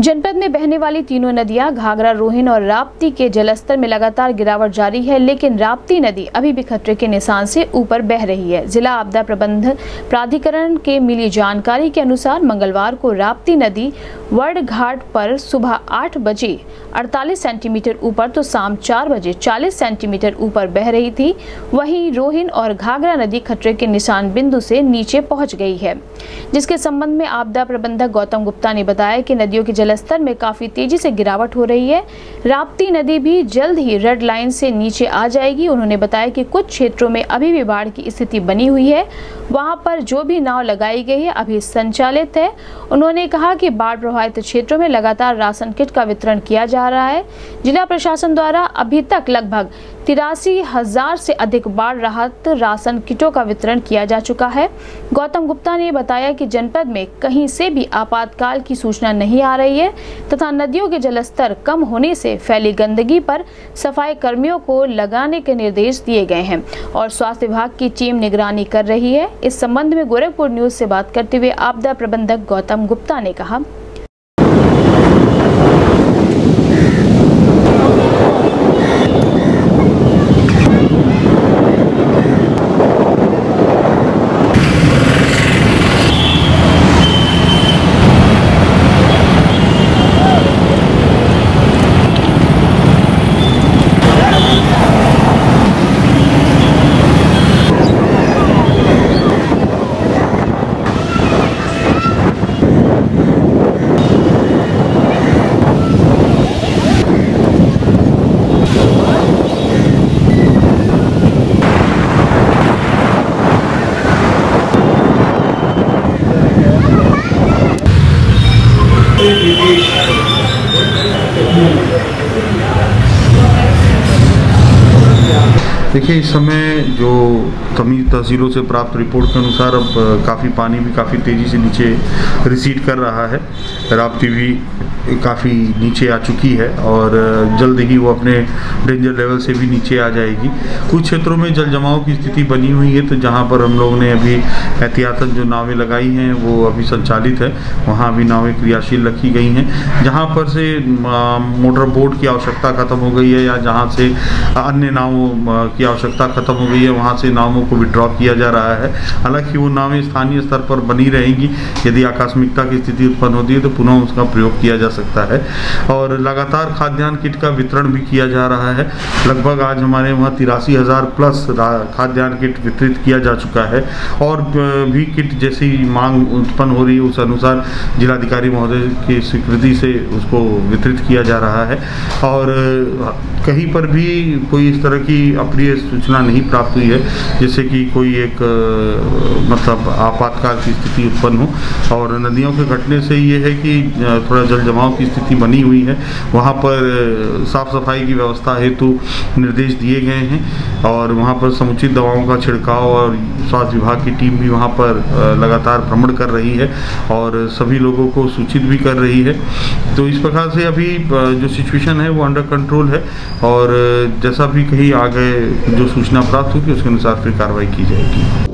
जनपद में बहने वाली तीनों नदियां घाघरा, रोहिन और राप्ती के जलस्तर में लगातार गिरावट जारी है, लेकिन राप्ती नदी अभी भी खतरे के निशान से ऊपर बह रही है। जिला आपदा प्रबंधन प्राधिकरण के मिली जानकारी के अनुसार मंगलवार को राप्ती नदी वर्ड घाट पर सुबह 8 बजे 48 सेंटीमीटर ऊपर तो शाम 4 बजे 40 सेंटीमीटर ऊपर बह रही थी। वहीं रोहिन और घाघरा नदी खतरे के निशान बिंदु से नीचे पहुंच गई है, जिसके संबंध में आपदा प्रबंधक गौतम गुप्ता ने बताया कि नदियों के जलस्तर में काफी तेजी से गिरावट हो रही है। राप्ती नदी भी जल्द ही रेड लाइन से नीचे आ जाएगी। उन्होंने बताया कि कुछ क्षेत्रों में अभी भी बाढ़ की स्थिति बनी हुई है, वहां पर जो भी नाव लगाई गई है अभी संचालित है। उन्होंने कहा कि बाढ़ प्रभावित क्षेत्रों में लगातार राशन किट का वितरण किया जा रहा है। जिला प्रशासन द्वारा अभी तक लगभग 83,000 से अधिक बाढ़ राहत राशन किटों का वितरण किया जा चुका है। गौतम गुप्ता ने बताया कि जनपद में कहीं से भी आपातकाल की सूचना नहीं आ रही है तथा नदियों के जलस्तर कम होने से फैली गंदगी पर सफाई कर्मियों को लगाने के निर्देश दिए गए हैं और स्वास्थ्य विभाग की टीम निगरानी कर रही है। इस संबंध में गोरखपुर न्यूज से बात करते हुए आपदा प्रबंधक गौतम गुप्ता ने कहा, देखिए, इस समय जो तहसीलों से प्राप्त रिपोर्ट के अनुसार अब काफ़ी पानी भी काफ़ी तेज़ी से नीचे रिसीड कर रहा है। राप्ती भी काफ़ी नीचे आ चुकी है और जल्द ही वो अपने डेंजर लेवल से भी नीचे आ जाएगी। कुछ क्षेत्रों में जल जमाव की स्थिति बनी हुई है, तो जहाँ पर हम लोगों ने अभी एहतियातन जो नावें लगाई हैं वो अभी संचालित है, वहाँ भी नावें क्रियाशील रखी गई हैं। जहाँ पर से मोटर बोट की आवश्यकता खत्म हो गई है या जहाँ से अन्य नावों की आवश्यकता खत्म हो गई है, वहाँ से नावों को विड्रॉ किया जा रहा है। हालांकि वो नावें स्थानीय स्तर पर बनी रहेंगी। यदि आकस्मिकता की स्थिति उत्पन्न होती है तो पुनः उसका प्रयोग किया जा सकता है। और लगातार खाद्यान्न किट का वितरण भी किया जा रहा है। लगभग आज हमारे वहाँ 83,000 प्लस खाद्यान्न किट वितरित किया जा चुका है और भी किट जैसी मांग उत्पन्न हो रही है उस अनुसार जिलाधिकारी महोदय की स्वीकृति से उसको वितरित किया जा रहा है। और कहीं पर भी कोई इस तरह की अप्रिय सूचना नहीं प्राप्त हुई है जिससे कि कोई एक मतलब आपातकाल की स्थिति उत्पन्न हो। और नदियों के घटने से ये है कि थोड़ा जल जमाव की स्थिति बनी हुई है, वहाँ पर साफ सफाई की व्यवस्था हेतु निर्देश दिए गए हैं और वहाँ पर समुचित दवाओं का छिड़काव और स्वास्थ्य विभाग की टीम भी वहाँ पर लगातार भ्रमण कर रही है और सभी लोगों को सूचित भी कर रही है। तो इस प्रकार से अभी जो सिचुएशन है वो अंडर कंट्रोल है और जैसा भी कहीं आगे जो सूचना प्राप्त होगी उसके अनुसार फिर कार्रवाई की जाएगी।